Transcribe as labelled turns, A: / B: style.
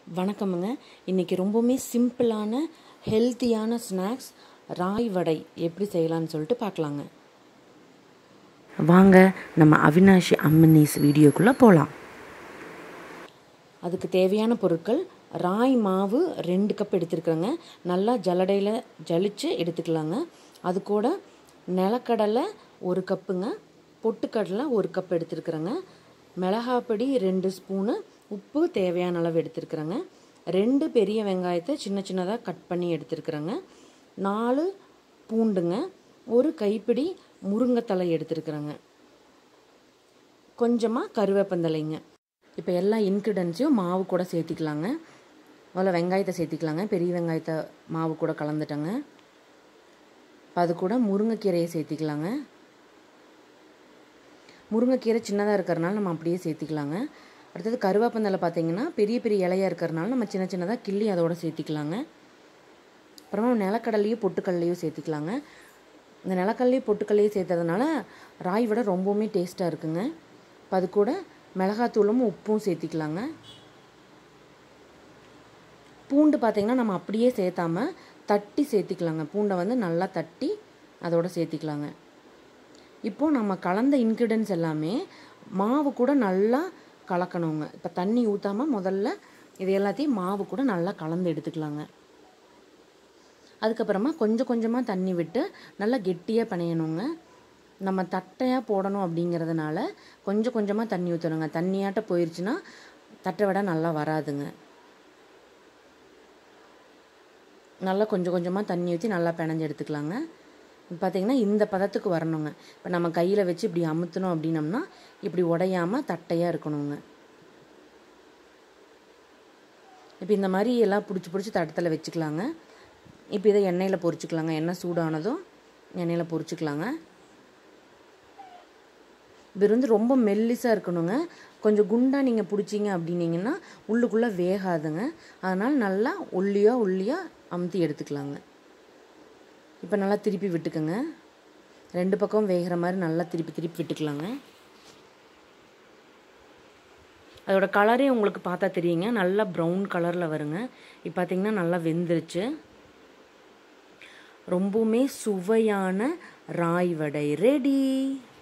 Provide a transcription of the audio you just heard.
A: வணக்கமுங்க. இன்றைக்கி ரொம்பவுமே சிம்பிளான ஹெல்த்தியான ஸ்நாக்ஸ் ராய் வடை எப்படி செய்யலான்னு சொல்லிட்டு பார்க்கலாங்க. வாங்க நம்ம அவினாஷி அம்மனீஸ் வீடியோக்குள்ளே போகலாம். அதுக்கு தேவையான பொருட்கள்: ராய் மாவு 2 கப் எடுத்துருக்குறேங்க. நல்லா ஜல்லடையில் ஜலிச்சு எடுத்துக்கலாங்க. அது கூட நிலக்கடலை 1 கப்புங்க, பொட்டுக்கடலை 1 கப் எடுத்துருக்குறேங்க, மிளகாப்பொடி 2 ஸ்பூனு, உப்பு தேவையான அளவு எடுத்துருக்குறேங்க, 2 பெரிய வெங்காயத்தை சின்ன சின்னதாக கட் பண்ணி எடுத்துருக்குறேங்க, 4 பூண்டுங்க, 1 கைப்பிடி முருங்கைத்தலை எடுத்துருக்குறேங்க, கொஞ்சமாக கருவேப்பந்தலைங்க. இப்போ எல்லா இன்க்ரீடியன்ஸையும் மாவு கூட சேர்த்திக்கலாங்க. முதல்ல வெங்காயத்தை சேர்த்திக்கலாங்க. பெரிய வெங்காயத்தை மாவு கூட கலந்துட்டேங்க. இப்போ அது கூட முருங்கைக்கீரையை சேர்த்திக்கலாங்க. முருங்கைக்கீரை சின்னதாக இருக்கிறனால நம்ம அப்படியே சேர்த்திக்கலாங்க. அடுத்தது கருவேப்பந்தலை பார்த்திங்கன்னா பெரிய பெரிய இலையாக இருக்கிறனால நம்ம சின்ன சின்னதாக கிள்ளி அதோடு சேர்த்திக்கலாங்க. அப்புறமா நிலக்கடலையும் பொட்டுக்கடலையும் சேர்த்திக்கலாங்க. இந்த நிலக்கடலையும் பொட்டுக்கடலையும் சேர்த்ததுனால ராய் வடை ரொம்பவுமே டேஸ்ட்டாக இருக்குங்க. இப்போ அது கூட மிளகாத்தூளும் உப்பும் சேர்த்திக்கலாங்க. பூண்டு பார்த்திங்கன்னா நம்ம அப்படியே சேர்த்தாமல் தட்டி சேர்த்திக்கலாங்க. பூண்டை நல்லா தட்டி அதோடு சேர்த்திக்கலாங்க. இப்போது நம்ம கலந்த இன்க்ரீடியன்ஸ் எல்லாமே மாவு கூட நல்லா கலக்கணுங்க. இப்போ தண்ணி ஊற்றாமல் முதல்ல இது எல்லாத்தையும் மாவு கூட நல்லா கலந்து எடுத்துக்கலாங்க. அதுக்கப்புறமா கொஞ்சம் கொஞ்சமாக தண்ணி விட்டு நல்லா கெட்டியாக பிணையணுங்க. நம்ம தட்டையாக போடணும் அப்படிங்கிறதுனால கொஞ்சம் கொஞ்சமாக தண்ணி ஊற்றணுங்க. தண்ணியாட்ட போயிடுச்சுன்னா தட்டை வடை நல்லா வராதுங்க. நல்லா கொஞ்சம் கொஞ்சமாக தண்ணி ஊற்றி நல்லா பிணைஞ்சு எடுத்துக்கலாங்க. பார்த்திங்கன்னா இந்த பதத்துக்கு வரணுங்க. இப்போ நம்ம கையில் வச்சு இப்படி அமுத்தணும் அப்படின்னம்னா இப்படி உடையாமல் தட்டையாக இருக்கணுங்க. இப்போ இந்த மாதிரி எல்லாம் பிடிச்சி தட்டத்தில் வச்சுக்கலாங்க. இப்போ இதை எண்ணெயில் பொரிச்சுக்கலாங்க. எண்ணெய் சூடானதும் எண்ணெயில் பொரிச்சுக்கலாங்க. இது ரொம்ப மெல்லிசாக இருக்கணுங்க. கொஞ்சம் குண்டாக நீங்கள் பிடிச்சிங்க அப்படின்னீங்கன்னா உள்ளுக்குள்ளே வேகாதுங்க. அதனால் நல்லா ஒல்லியாக அமுத்தி எடுத்துக்கலாங்க. இப்போ நல்லா திருப்பி விட்டுக்கோங்க. 2 பக்கம் வேகிற மாதிரி நல்லா திருப்பி விட்டுக்கலாங்க. அதோட கலரே உங்களுக்கு பார்த்தா தெரியுங்க. நல்லா ப்ரௌன் கலரில் வருங்க. இப்போ பார்த்திங்கன்னா நல்லா வெந்துருச்சு. ரொம்பவுமே சுவையான ராய் வடை ரெடி.